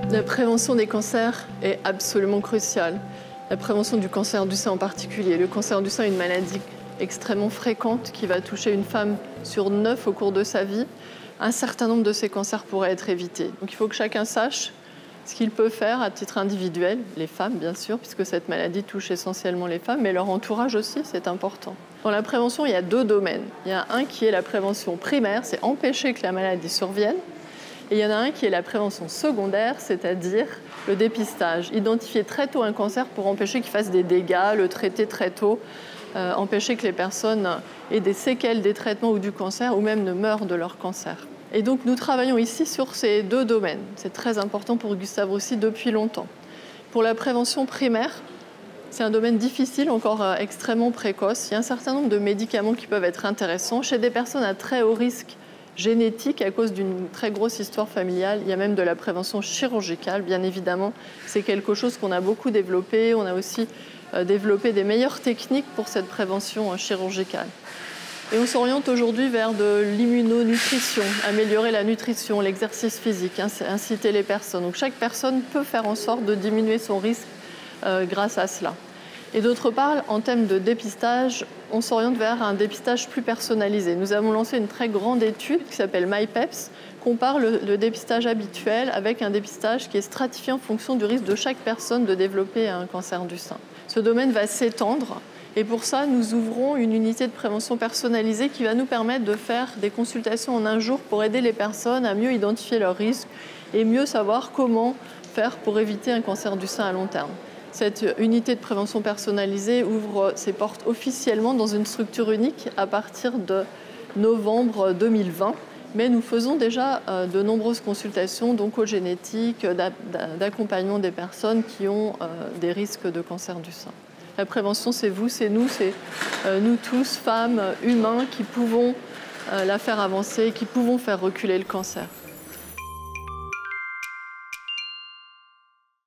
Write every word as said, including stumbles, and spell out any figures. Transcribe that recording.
La prévention des cancers est absolument cruciale. La prévention du cancer du sein en particulier. Le cancer du sein est une maladie extrêmement fréquente qui va toucher une femme sur neuf au cours de sa vie. Un certain nombre de ces cancers pourraient être évités. Donc il faut que chacun sache ce qu'il peut faire à titre individuel, les femmes bien sûr, puisque cette maladie touche essentiellement les femmes, mais leur entourage aussi, c'est important. Dans la prévention, il y a deux domaines. Il y a un qui est la prévention primaire, c'est empêcher que la maladie survienne. Et il y en a un qui est la prévention secondaire, c'est-à-dire le dépistage. Identifier très tôt un cancer pour empêcher qu'il fasse des dégâts, le traiter très tôt, euh, empêcher que les personnes aient des séquelles des traitements ou du cancer, ou même ne meurent de leur cancer. Et donc nous travaillons ici sur ces deux domaines. C'est très important pour Gustave Roussy depuis longtemps. Pour la prévention primaire, c'est un domaine difficile, encore euh, extrêmement précoce. Il y a un certain nombre de médicaments qui peuvent être intéressants. Chez des personnes à très haut risque génétique, à cause d'une très grosse histoire familiale, il y a même de la prévention chirurgicale, bien évidemment. C'est quelque chose qu'on a beaucoup développé. On a aussi euh, développé des meilleures techniques pour cette prévention euh, chirurgicale. Et on s'oriente aujourd'hui vers de l'immunonutrition, améliorer la nutrition, l'exercice physique, inciter les personnes. Donc chaque personne peut faire en sorte de diminuer son risque euh, grâce à cela. Et d'autre part, en termes de dépistage, on s'oriente vers un dépistage plus personnalisé. Nous avons lancé une très grande étude qui s'appelle MyPeps, compare le, le dépistage habituel avec un dépistage qui est stratifié en fonction du risque de chaque personne de développer un cancer du sein. Ce domaine va s'étendre. Et pour ça, nous ouvrons une unité de prévention personnalisée qui va nous permettre de faire des consultations en un jour pour aider les personnes à mieux identifier leurs risques et mieux savoir comment faire pour éviter un cancer du sein à long terme. Cette unité de prévention personnalisée ouvre ses portes officiellement dans une structure unique à partir de novembre deux mille vingt. Mais nous faisons déjà de nombreuses consultations d'oncogénétique, d'accompagnement des personnes qui ont des risques de cancer du sein. La prévention, c'est vous, c'est nous, c'est euh, nous tous, femmes, humains, qui pouvons euh, la faire avancer, qui pouvons faire reculer le cancer.